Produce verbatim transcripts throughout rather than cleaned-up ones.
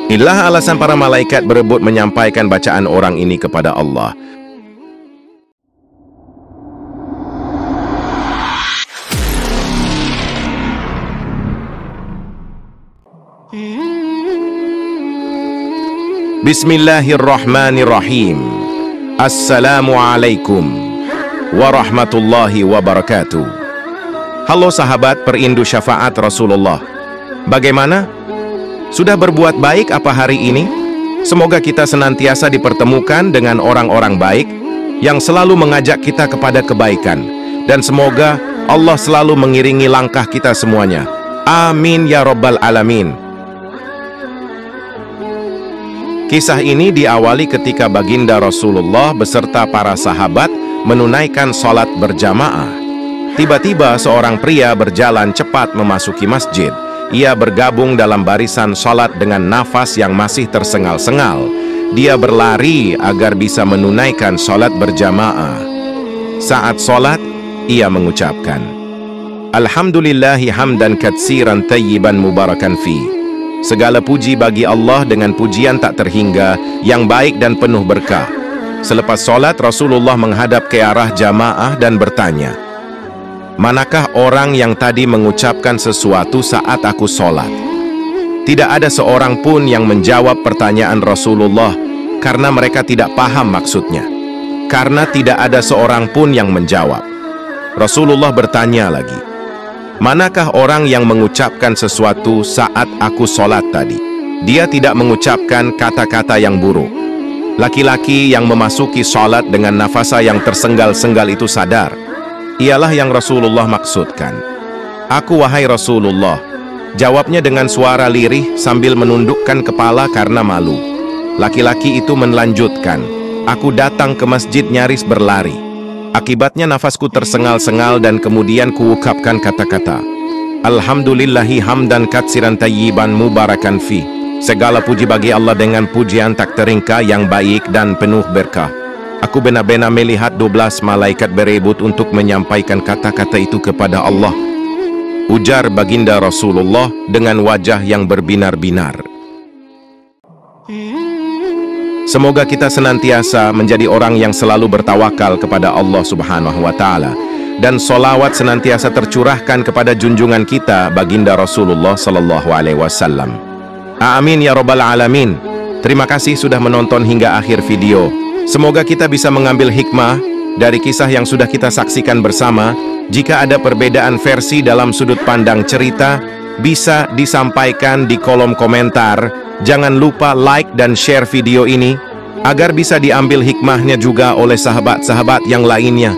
Inilah alasan para malaikat berebut menyampaikan bacaan orang ini kepada Allah. Bismillahirrahmanirrahim. Assalamualaikum warahmatullahi wabarakatuh. Halo sahabat perindu syafaat Rasulullah. Bagaimana? Sudah berbuat baik apa hari ini? Semoga kita senantiasa dipertemukan dengan orang-orang baik yang selalu mengajak kita kepada kebaikan. Dan semoga Allah selalu mengiringi langkah kita semuanya. Amin ya Rabbal Alamin. Kisah ini diawali ketika baginda Rasulullah beserta para sahabat menunaikan sholat berjamaah. Tiba-tiba seorang pria berjalan cepat memasuki masjid. Ia bergabung dalam barisan sholat dengan nafas yang masih tersengal-sengal. Dia berlari agar bisa menunaikan sholat berjamaah. Saat sholat, ia mengucapkan, Alhamdulillahi hamdan katsiran tayyiban mubarakan fi. Segala puji bagi Allah dengan pujian tak terhingga, yang baik dan penuh berkah. Selepas sholat, Rasulullah menghadap ke arah jamaah dan bertanya, manakah orang yang tadi mengucapkan sesuatu saat aku sholat? Tidak ada seorang pun yang menjawab pertanyaan Rasulullah, karena mereka tidak paham maksudnya. Karena tidak ada seorang pun yang menjawab. Rasulullah bertanya lagi, manakah orang yang mengucapkan sesuatu saat aku sholat tadi? Dia tidak mengucapkan kata-kata yang buruk. Laki-laki yang memasuki sholat dengan nafasa yang tersenggal-senggal itu sadar. Ialah yang Rasulullah maksudkan. Aku wahai Rasulullah. Jawabnya dengan suara lirih sambil menundukkan kepala karena malu. Laki-laki itu melanjutkan, aku datang ke masjid nyaris berlari. Akibatnya nafasku tersengal-sengal dan kemudian kuucapkan kata-kata, Alhamdulillahi hamdan katsiran tayyiban mubarakan fi. Segala puji bagi Allah dengan pujian tak teringka yang baik dan penuh berkah. Aku benar-benar melihat dua belas malaikat berebut untuk menyampaikan kata-kata itu kepada Allah. Ujar baginda Rasulullah dengan wajah yang berbinar-binar. Semoga kita senantiasa menjadi orang yang selalu bertawakal kepada Allah Subhanahu wa Ta'ala, dan solawat senantiasa tercurahkan kepada junjungan kita baginda Rasulullah Sallallahu Alaihi Wasallam. Amin ya Rabbal Alamin. Terima kasih sudah menonton hingga akhir video. Semoga kita bisa mengambil hikmah dari kisah yang sudah kita saksikan bersama. Jika ada perbedaan versi dalam sudut pandang cerita, bisa disampaikan di kolom komentar. Jangan lupa like dan share video ini agar bisa diambil hikmahnya juga oleh sahabat-sahabat yang lainnya.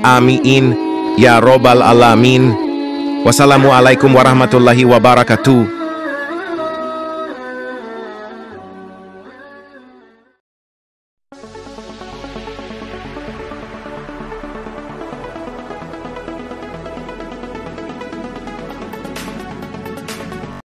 Amin ya Rabbal Alamin. Wassalamualaikum warahmatullahi wabarakatuh.